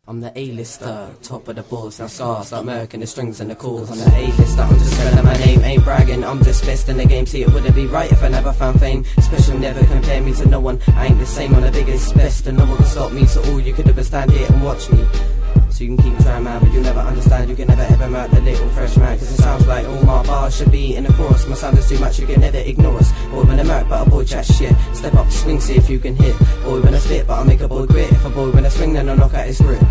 I'm the A-lister, top of the balls, now Scarz, start murking the strings and the calls. I'm the A-lister, I'm just spelling my name, ain't bragging, I'm just best in the game. See, it wouldn't be right if I never found fame. Special, never compare me to no one, I ain't the same, I'm the biggest, best, and no one can stop me. So all you could ever stand here and watch me. So you can keep trying, man, but you'll never understand. You can never ever murk the little fresh man, cause it sounds like all my bars should be in the chorus. My sound is too much, you can never ignore us. Boy, when I murk, but a boy chat shit. Step up, swing, see if you can hit. Boy, when I spit, but I make a boy grit. If a boy when I swing, then I'll knock out his grip.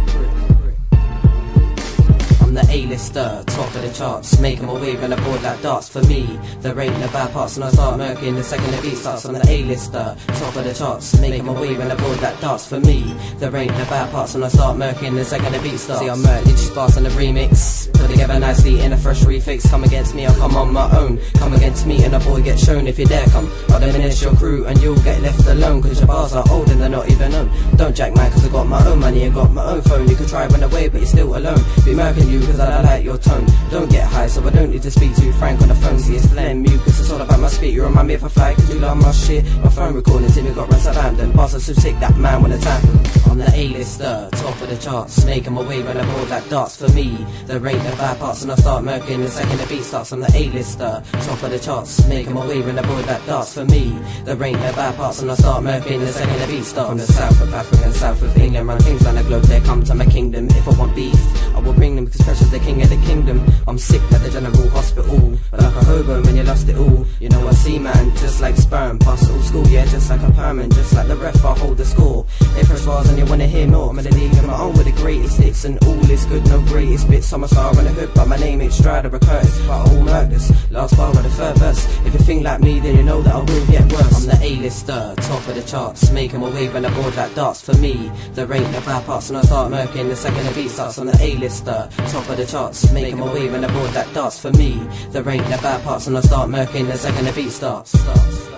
I'm the A-lister, top of the charts, making my wave and I board like darts. For me, there ain't no bad parts, and I start murking the second the beat starts. I'm the A-lister, top of the charts, making my wave and I board like darts. For me, there ain't no bad parts, and I start murking the second the beat starts. See, I'm murking just bars on the remix, put together nicely in a fresh refix. Come against me, I'll come on my own. Come against me and a boy get shown. If you dare come, I'll diminish your crew and you'll get left alone, cause your bars are old and they're not even known. Don't jack man, cause I got my own money and got my own phone. You could try run away, but you're still alone. Be murking you cause I like your tone. Don't get high, so I don't need to speak to Frank on the phone. See, it's phlegm you, cause it's all about my speed. You remind me of a flag, cause you love my shit. My phone recording till you got run Southampton. Bars are so sick, that man wanna tap him. I'm the A-lister, top of the charts, making my way when I board like darts. For me, there ain't no bad parts, and I start murking the second the beat starts. I'm the A-lister, top of the charts, making my way when I board like darts. For me, there ain't no bad parts, and I start murking the second the beat starts. From the south of Africa and south of England, run things around the globe, they come to my kingdom. If I want beef, I will bring them, cause fresh is the king of the kingdom. I'm sick at the general hospital, but like a hobo when you lost it all. You know I see man, just like sperm, pass all school, yeah, just like a perman. Just like the ref, I hold the score. If fresh bars and you wanna hear more, I'm in the league of my own with the greatest hits, and all is good, no greatest bits. I'm a star on the hood, but my name ain't Strider or Curtis, but I all murk this. Last bar with the third verse. If you think like me, then you know that I will get worse. I'm the A-lister, top of the charts, making my wave when I board like darts. For me, there ain't no bad parts, and I start murking the second the beat starts. I'm the A-lister, top of the charts, making my wave when I board like darts. For me, there ain't no bad parts, and I start murking the second the beat starts.